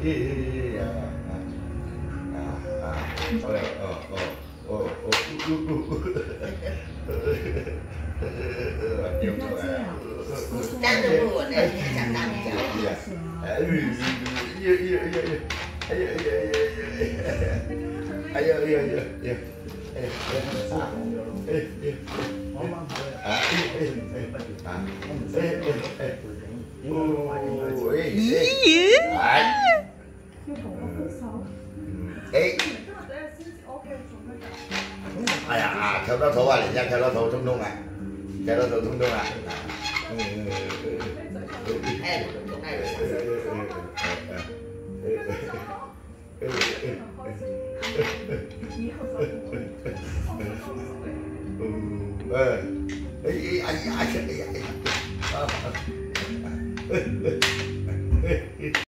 Đang được buồn này, chẳng làm gì.哎呀，跳到头啊，人家跳到头冲动啊，跳到头冲动啊。哎呀！